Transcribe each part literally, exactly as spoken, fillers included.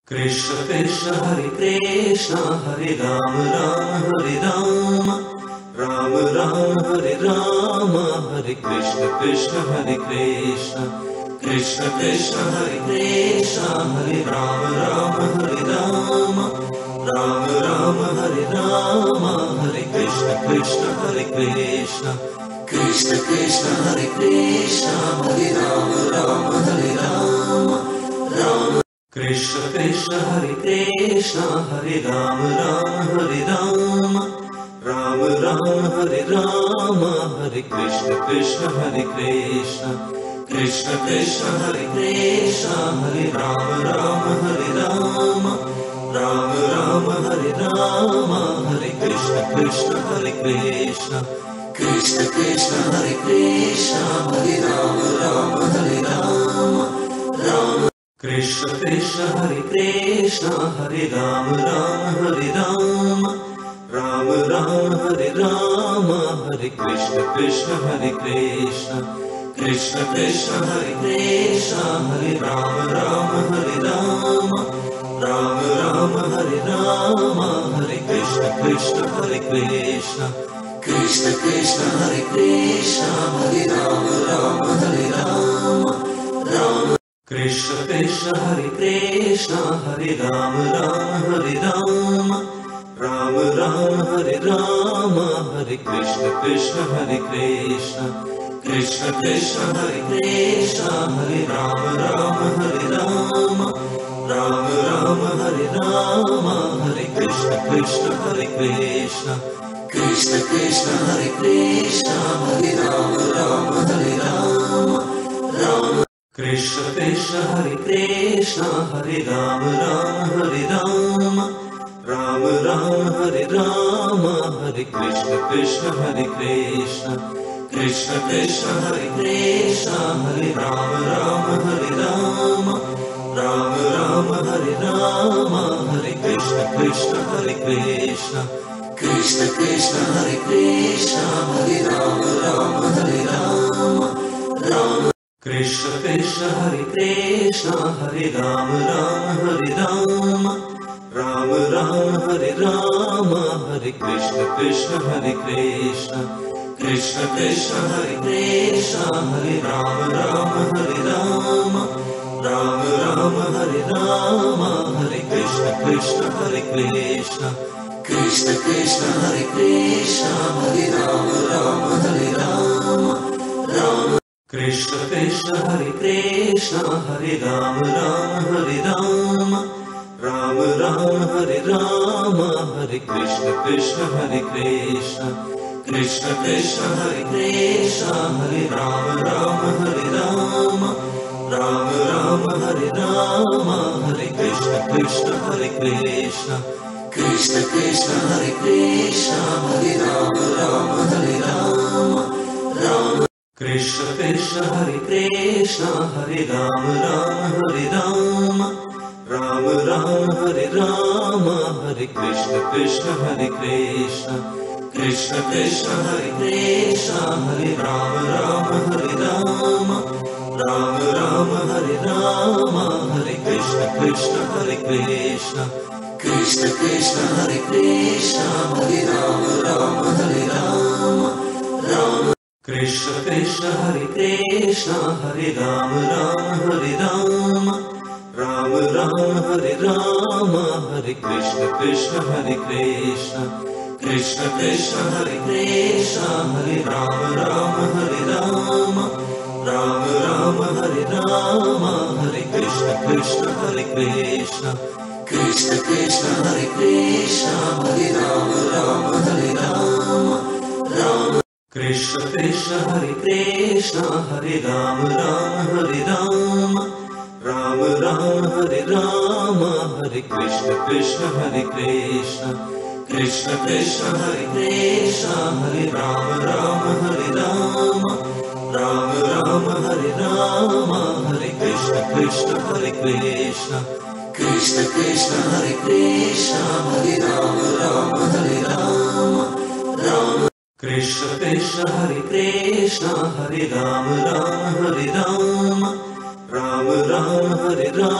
Krishna Krishna Hare Krishna Hare Ram Ram Hare Ram Ram Ram Hare Ram Hare Krishna Krishna Hare Krishna Krishna Krishna Hare Krishna Hare Ram Ram Hare Ram Ram Ram Hare Ram Hare Krishna Krishna Hare Krishna Krishna Krishna Hare Krishna Hare Ram Ram Hare Ram Ram Krishna Krishna Hare Krishna Hare Ram Ram Hare Ram Ram Ram Hare Ram Hare Krishna Krishna Hare Krishna Krishna Krishna Hare Krishna Hare Ram Ram Hare Ram Ram Ram Hare Ram Hare Krishna Krishna Hare Krishna Krishna Krishna Hare Krishna Hare Ram Ram Hare Ram Ram Krishna Krishna Hare Krishna Hare Ram Ram Hare Ram Ram Ram Hare Ram Hare Krishna Krishna Hare Krishna Krishna Krishna Hare Krishna Hare Ram Ram Hare Ram Ram Ram Hare Ram Hare Krishna Krishna Hare Krishna Krishna Krishna Hare Krishna Hare Ram Ram Hare Ram Ram Krishna Krishna Hare Krishna Hare Ram Ram Hare Ram Ram Ram Hare Ram Hare Krishna Krishna Hare Krishna Krishna Krishna Hare Krishna Hare Ram Ram Hare Ram Ram Ram Hare Ram Hare Krishna Krishna Hare Krishna Krishna Krishna Hare Krishna Hare Ram Ram Hare Ram Ram Krishna Krishna Hare Krishna Hare Ram Ram Hare Ram Ram Ram Hare Ram Hare Krishna Krishna Hare Krishna Krishna Krishna Hare Krishna Hare Ram Ram Hare Ram Ram Ram Hare Ram Hare Krishna Krishna Hare Krishna Krishna Krishna Hare Krishna Hare Ram Ram Hare Ram Ram Krishna Krishna Hare Krishna Hare Ram Ram Hare Ram Ram Ram Hare Ram Hare Krishna Krishna Hare Krishna Krishna Krishna Hare Krishna Hare Ram Ram Hare Ram Ram Ram Hare Ram Hare Krishna Krishna Hare Krishna Krishna Krishna Hare Krishna Hare Ram Ram Hare Ram Ram Krishna Krishna Hare Krishna Hare Ram Ram Hare Ram Ram Ram Hare Ram Hare Krishna Krishna Hare Krishna Krishna Krishna Hare Krishna Hare Ram Ram Hare Ram Ram Ram Hare Ram Hare Krishna Krishna Hare Krishna Krishna Krishna Hare Krishna Hare Ram Ram Hare Ram Ram Krishna Krishna Hare Krishna Hare Ram Ram Hare Ram Ram Ram Hare Ram Hare Krishna Krishna Hare Krishna Krishna Krishna Hare Krishna Hare Ram Ram Hare Ram Ram Ram Hare Ram Hare Krishna Krishna Hare Krishna Krishna Krishna Hare Krishna Hare Ram Ram Hare Ram Ram Krishna Krishna Hare Krishna Hare Ram Ram Hare Ram Ram Ram Hare Ram Hare Krishna Krishna Hare Krishna Krishna Krishna Hare Krishna Hare Ram Ram Hare Ram Ram Ram Hare Ram Hare Krishna Krishna Hare Krishna Krishna Krishna Hare Krishna Hare Ram Ram Hare Ram Ram Krishna Krishna Hare Krishna Hare Ram Ram Hare Ram Ram Ram Hare Ram Hare Krishna Krishna Hare Krishna Krishna Krishna Hare Krishna Hare Ram Ram Hare Ram Ram Ram Hare Ram Hare Krishna Krishna Hare Krishna Krishna Krishna Hare Krishna Hare Ram Ram Hare Ram Ram Krishna Krishna Hare Krishna Hare Ram Ram Hare Ram Ram Ram Hare Ram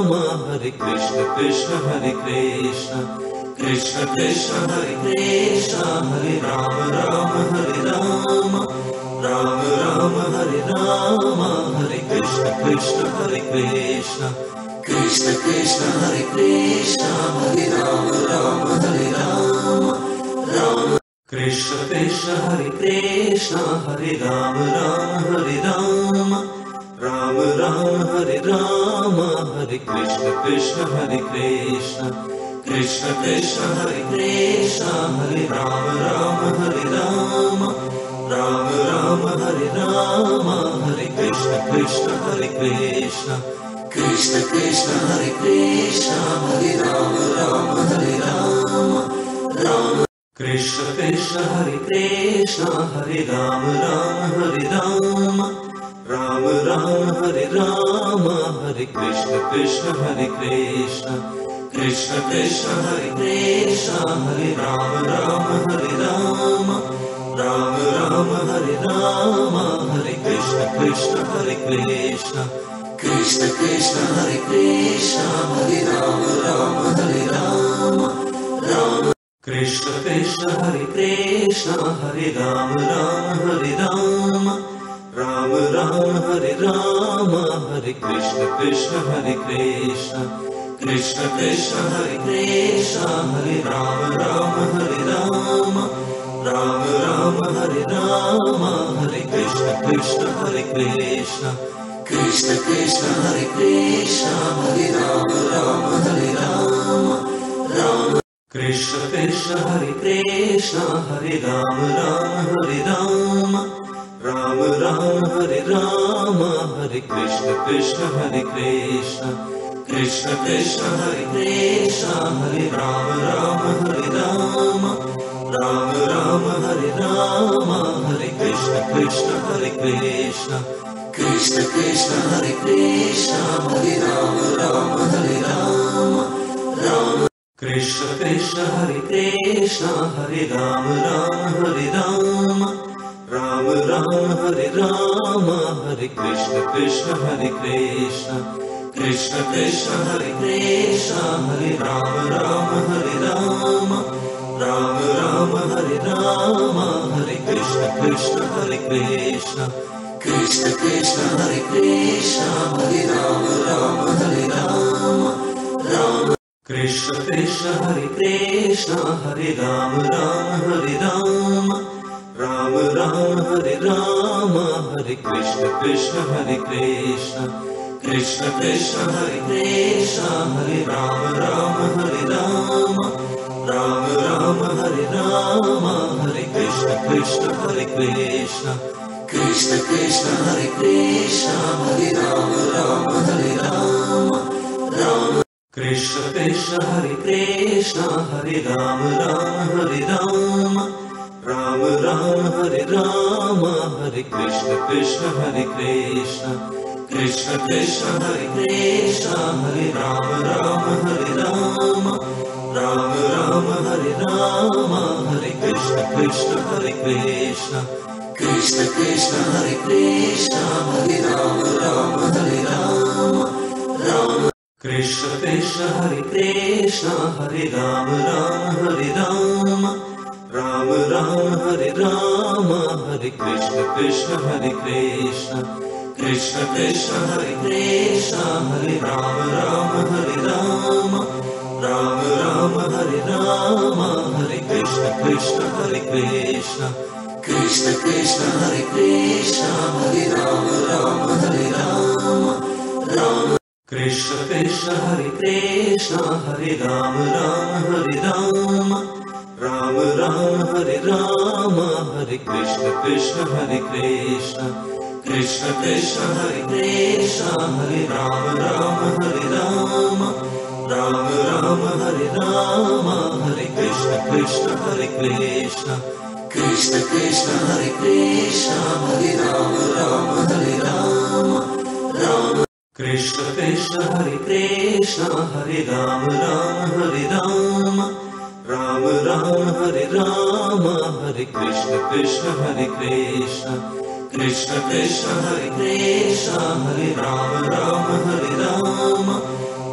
Rama, Hare Krishna, Krishna Hare Krishna, Krishna Krishna Hare Krishna, Hare Rama, Rama Hare Rama, Rama Rama Hare Rama, Hare Krishna, Krishna Hare Krishna, Krishna Krishna Hare Krishna, Hare Rama, Rama Hare Rama, Rama Krishna Krishna Hare Krishna, Hare Rama, Rama Hare Rama, Rama Rama Hare Rama, Hare Krishna, Krishna Hare Krishna, Krishna Krishna Hare Krishna, Hare Rama, Rama Hare Rama, Rama Rama Hare Rama, Hare Krishna, Krishna Hare Krishna, Krishna Krishna Hare Krishna, Hare Rama, Rama Hare Rama, Rama Krishna Krishna Hare Krishna, Hare Rama, Rama Hare Rama, Rama Rama Hare Rama, Hare Krishna, Krishna Hare Krishna, Krishna Krishna Hare Krishna, Hare Rama, Rama Hare Rama, Rama Rama Hare Rama, Hare Krishna, Krishna Hare Krishna, Krishna Krishna Hare Krishna, Hare Rama, Rama Hare Rama, Rama Krishna Krishna Hare Krishna, Hare Rama, Rama Hare Rama, Rama Rama Hare Rama, Hare Krishna, Krishna Hare Krishna, Krishna Krishna Hare Krishna, Hare Rama, Rama Hare Rama, Rama Rama Hare Rama, Hare Krishna, Krishna Hare Krishna, Krishna Krishna Hare Krishna, Hare Rama, Rama Hare Rama, Rama Krishna Krishna Hare Krishna, Hare Rama, Rama Hare Rama, Rama Rama Hare Rama, Hare Krishna, Krishna Hare Krishna, Krishna Krishna Hare Krishna, Hare Rama, Rama Hare Rama, Rama Rama Hare Rama, Hare Krishna, Krishna Hare Krishna, Krishna Krishna Hare Krishna, Hare Rama, Rama Hare Rama, Rama Krishna Krishna Hare Krishna, Hare Rama, Rama Hare Rama, Rama Rama Hare Rama, Hare Krishna, Krishna Hare Krishna, Krishna Krishna Hare Krishna, Hare Rama, Rama Hare Rama, Rama Rama Hare Rama, Hare Krishna, Krishna Hare Krishna, Krishna Krishna Hare Krishna, Hare Rama, Rama Hare Rama, Rama Krishna Krishna Hare Krishna, Hare Rama, Rama Hare Rama, Rama Rama Hare Rama, Hare Krishna, Krishna Hare Krishna, Krishna Krishna Hare Krishna, Hare Rama, Rama Hare Rama, Rama Rama Hare Rama, Hare Krishna, Krishna Hare Krishna, Krishna Krishna Hare Krishna, Hare Rama, Rama Hare Rama, Rama Krishna Krishna Hare Krishna, Hare Rama, Rama Hare Rama, Rama Rama Hare Rama, Hare Krishna, Krishna Hare Krishna, Krishna Krishna Hare Krishna, Hare Rama, Rama Hare Rama, Rama Rama Hare Rama, Hare Krishna, Krishna Hare Krishna, Krishna Krishna Hare Krishna, Hare Rama, Rama Hare Rama, Rama Krishna Krishna Hare Krishna, Hare Rama, Rama Hare Rama, Rama Rama Hare Rama, Hare Krishna, Krishna Hare Krishna, Krishna Krishna Hare Krishna, Hare Rama, Rama Hare Rama, Rama Rama Hare Rama, Hare Krishna, Krishna Hare Krishna, Krishna Krishna Hare Krishna, Hare Rama, Rama Hare Rama, Rama Krishna Krishna Hare Krishna, Hare Rama, Rama Hare Rama, Rama Rama Hare Rama, Hare Krishna, Krishna Hare Krishna, Krishna Krishna Hare Krishna, Hare Rama, Rama Hare Rama, Rama Rama Hare Rama, Hare Krishna, Krishna Hare Krishna, Krishna Krishna Hare Krishna, Hare Rama, Rama Hare Rama, Rama Krishna Krishna Hare Krishna, Hare Rama, Rama Hare Rama, Rama Rama Hare Rama, Hare Krishna, Krishna Hare Krishna, Krishna Krishna Hare Krishna, Hare Rama, Rama Hare Rama,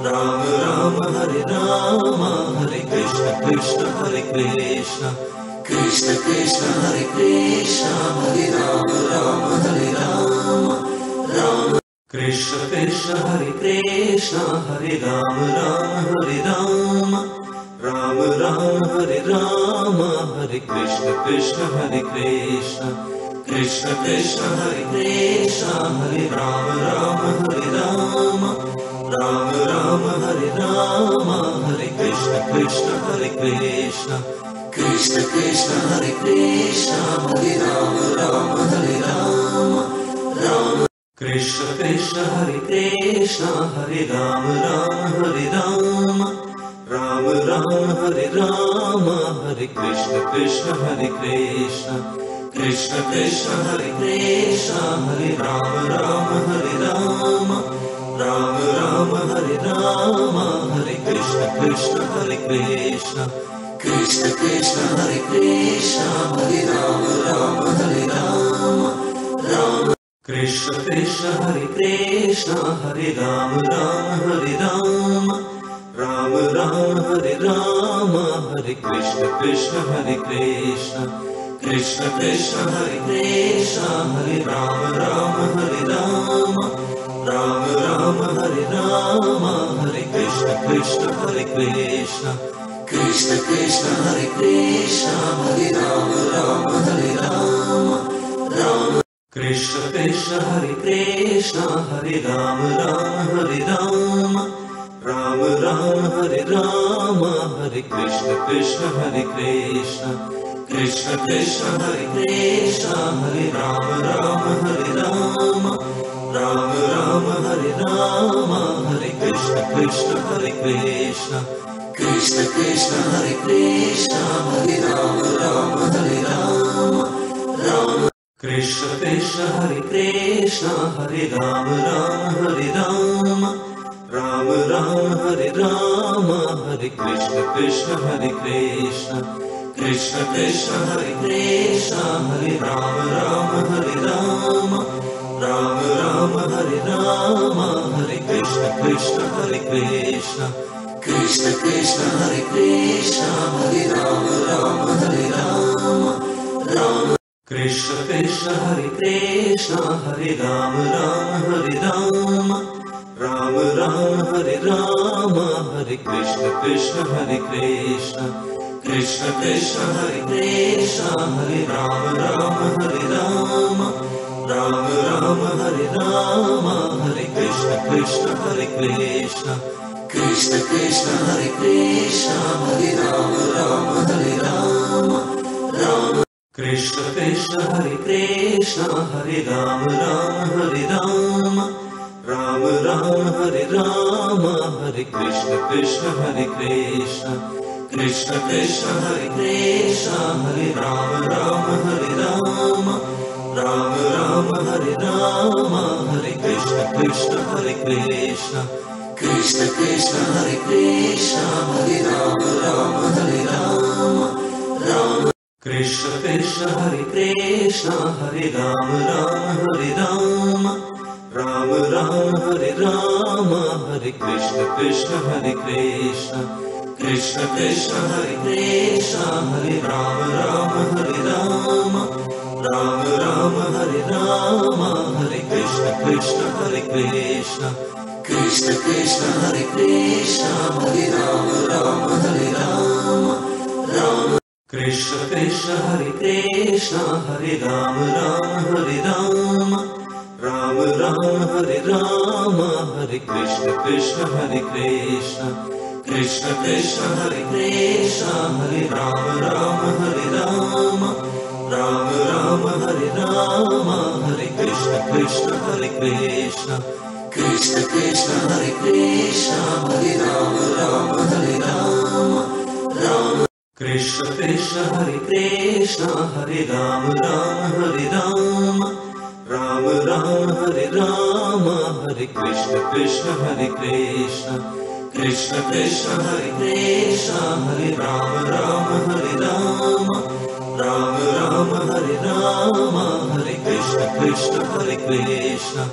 Ram Ram Hare Rama, Hare Krishna Krishna Hare Krishna, Krishna Krishna Hare Krishna, Hare Rama Rama Hare Rama, Rama Krishna Krishna Hare Krishna, Hare Rama Rama Hare Rama, Rama Rama Hare Rama, Hare Krishna Krishna Hare Krishna, Krishna Krishna Hare Krishna, Hare Rama Rama Hare Rama, Rama Rama Hare Rama, Hare Krishna Krishna Hare Krishna, Krishna Krishna Hare Krishna, Hare Rama Rama Hare Rama, Rama Krishna Krishna Hare Krishna, Hare Rama Rama Hare Rama, Rama Rama Hare Rama, Hare Krishna Krishna Hare Krishna, Krishna Krishna Hare Krishna, Hare Rama Rama Hare Rama, Rama Rama Hare Rama, Hare Krishna Krishna Hare Krishna, Krishna Krishna Hare Krishna, Hare Rama Rama Hare Rama, Rama Krishna Krishna Hare Krishna, Hare Rama Rama Hare Rama, Rama Rama Hare Rama, Hare Krishna Krishna Hare Krishna, Krishna Krishna Hare Krishna, Hare Rama Rama Hare Rama, Rama Rama Hare Rama, Hare Krishna Krishna Hare Krishna, Krishna Krishna Hare Krishna, Hare Rama Rama Hare Rama, Rama Krishna Krishna Hare Krishna, Hare Rama Rama Hare Rama, Rama Rama Hare Rama, Hare Krishna Krishna Hare Krishna, Krishna Krishna Hare Krishna, Hare Rama Rama Hare Rama, Rama Rama Hare Rama, Hare Krishna Krishna Hare Krishna, Krishna Krishna Hare Krishna, Hare Rama Rama Hare Rama, Rama Krishna Krishna Hare Krishna, Hare Rama Rama Hare Rama, Rama Rama Hare Rama, Hare Krishna Krishna Hare Krishna, Krishna Krishna Hare Krishna, Hare Rama Rama Hare Rama, Rama Rama Hare Rama, Hare Krishna Krishna Hare Krishna, Krishna Krishna Hare Krishna, Hare Rama Rama Hare Rama, Rama Krishna Krishna Hare Krishna, Hare Rama Rama Hare Rama, Rama Rama Hare Rama, Hare Krishna Krishna Hare Krishna, Krishna Krishna Hare Krishna, Hare Rama Rama Hare Rama, Rama Rama Hare Rama, Hare Krishna Krishna Hare Krishna, Krishna Krishna Hare Krishna, Hare Rama Rama Hare Rama, Rama Krishna Krishna Hare Krishna, Hare Rama Rama Hare Rama, Rama Rama Hare Rama, Hare Krishna Krishna Hare Krishna, Krishna Krishna Hare Krishna, Hare Rama Rama Hare Rama, Rama Rama Hare Rama, Hare Krishna Krishna Hare Krishna, Krishna Krishna Hare Krishna, Hare Rama Rama Hare Rama, Rama Krishna Krishna Hare Krishna, Hare Rama Rama Hare Rama, Rama Rama Hare Rama, Hare Krishna Krishna Hare Krishna, Krishna Krishna Hare Krishna, Hare Rama Rama Hare Rama, Rama Rama Hare Rama, Hare Krishna Krishna Hare Krishna, Krishna Krishna Hare Krishna, Hare Rama Rama Hare Rama, Rama Krishna Krishna Hare Krishna, Hare Rama Rama Hare Rama, Rama Rama Hare Rama, Hare Krishna Krishna Hare Krishna, Krishna Krishna Hare Krishna, Hare Rama Rama Hare Rama, Rama Rama Hare Rama, Hare Krishna Krishna Hare Krishna, Krishna Krishna Hare Krishna, Hare Rama Rama Hare Rama, Rama Krishna Krishna Hare Krishna, Hare Rama Rama Hare Rama, Rama Rama Hare Rama, Hare Krishna Krishna Hare Krishna, Krishna Krishna Hare Krishna, Hare Rama Rama Hare Rama, Rama Rama Hare Rama, Hare Krishna Krishna Hare Krishna,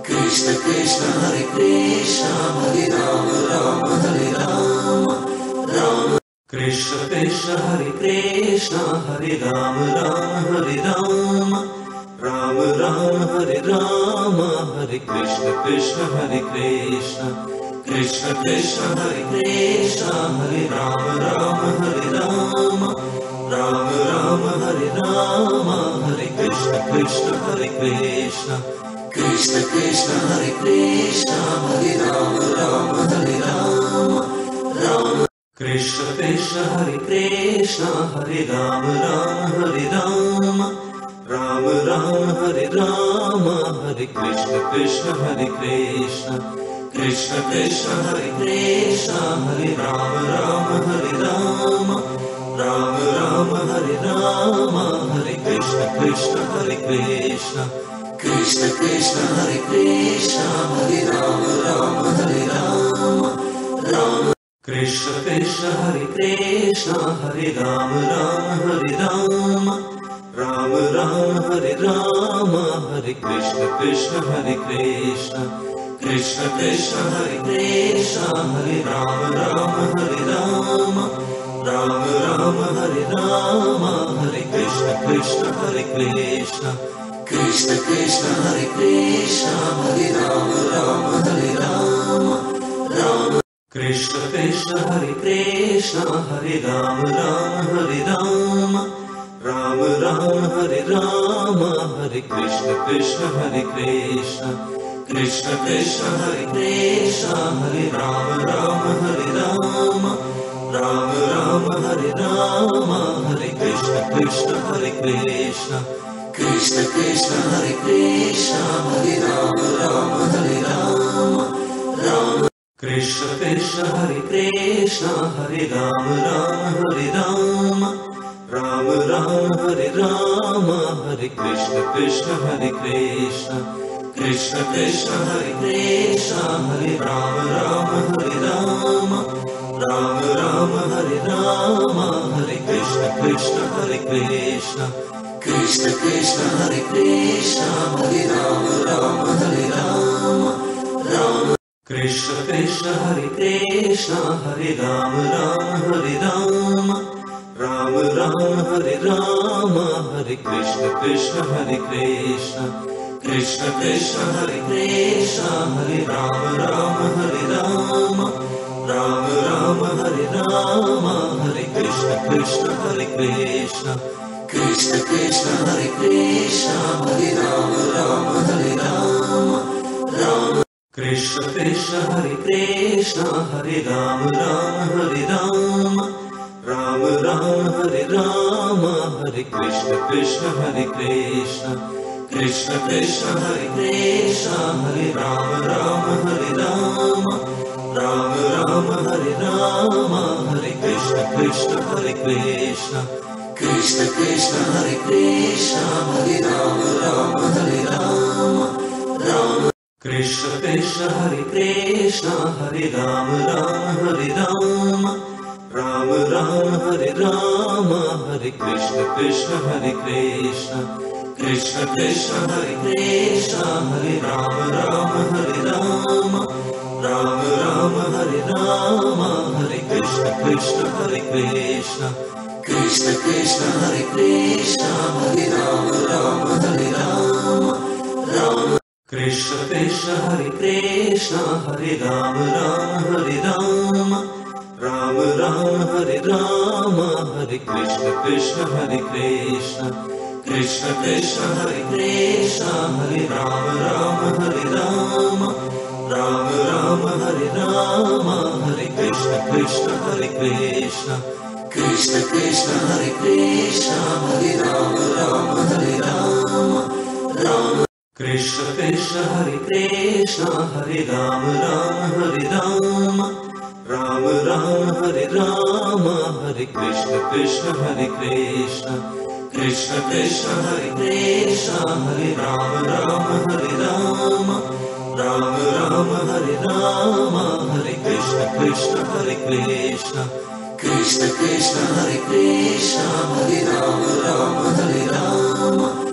Krishna Krishna Hare Krishna Hare Rama Rama Hare Rama Rama Krishna Krishna Hare Krishna Hare Rama Rama Hare Rama Rama Rama Hare Rama Hare Krishna Krishna Hare Krishna Krishna Krishna Hare Krishna Hare Rama Rama Hare Rama Rama Rama Hare Rama Hare Krishna Krishna Hare Krishna Krishna Krishna Hare Krishna Hare Rama Rama Hare Rama Rama Krishna Krishna Hare Krishna Hare Rama Rama Hare Rama Rama Rama Hare Rama Hare Krishna Krishna Hare Krishna Krishna Krishna Hare Krishna Hare Rama Rama Hare Rama Rama Rama Hare Rama Hare Krishna Krishna Hare Krishna Krishna Krishna Hare Krishna Hare Rama Rama Hare Rama Rama Krishna Krishna Hare Krishna Hare Rama Rama Hare Rama Rama Rama Hare Rama Hare Krishna Krishna Hare Krishna Krishna Krishna Hare Krishna Hare Rama Rama Hare Rama Rama Rama Hare Rama Hare Krishna Krishna Hare Krishna Krishna Krishna Hare Krishna Hare Rama Rama Hare Rama Rama Krishna Krishna Hare Krishna Hare Rama Rama Hare Rama Rama Rama Hare Rama Hare Krishna Krishna Hare Krishna Krishna Krishna Hare Krishna Hare Rama Rama Hare Rama Rama Rama Hare Rama Hare Krishna Krishna Hare Krishna Krishna Krishna Hare Krishna Hare Rama Rama Hare Rama Rama Krishna Krishna Hare Krishna Hare Rama Rama Hare Rama Rama Rama Hare Rama Hare Krishna Krishna Hare Krishna Krishna Krishna Hare Krishna Hare Rama Rama Hare Rama Rama Rama Hare Rama Hare Krishna Krishna Hare Krishna Krishna Krishna Hare Krishna Hare Rama Rama Hare Rama Rama Krishna Krishna Hare Krishna Hare Rama Rama Hare Rama Rama Rama Hare Rama Hare Krishna Krishna Hare Krishna Krishna Krishna Hare Krishna Hare Rama Rama Hare Rama Rama Rama Hare Rama Hare Krishna Krishna Hare Krishna Krishna Krishna Hare Krishna Hare Rama Rama Hare Rama Rama Krishna Krishna Hare Krishna Hare Rama Rama Hare Rama Rama Rama Hare Rama Hare Krishna Krishna Hare Krishna Krishna Krishna Hare Krishna Hare Rama Rama Hare Rama Rama Rama Hare Rama Hare Krishna Krishna Hare Krishna Krishna Krishna Hare Krishna Hare Rama Rama Hare Rama Rama Krishna Krishna Hare Krishna Hare Rama Rama Hare Rama Rama Rama Hare Rama Hare Krishna Krishna Hare Krishna Krishna Krishna Hare Krishna Hare Rama Rama Hare Rama Rama Rama Hare Rama Hare Krishna Krishna Hare Krishna Krishna Krishna Hare Krishna Hare Rama Rama Hare Rama Rama Krishna Krishna Hare Krishna Hare Rama Rama Hare Rama Rama Rama Hare Rama Hare Krishna Krishna Hare Krishna Krishna Krishna Hare Krishna Hare Rama Rama Hare Rama Rama Rama Hare Rama Hare Krishna Krishna Hare Krishna Krishna Krishna Hare Krishna Hare Rama Rama Hare Rama Rama Krishna Krishna Hare Krishna Hare Rama Rama Hare Rama Rama Rama Hare Rama Hare Krishna Krishna Hare Krishna Krishna Krishna Hare Krishna Hare Rama Rama Hare Rama Rama Rama Hare Rama Hare Krishna Krishna Hare Krishna Krishna Krishna Hare Krishna Hare Rama Rama Hare Rama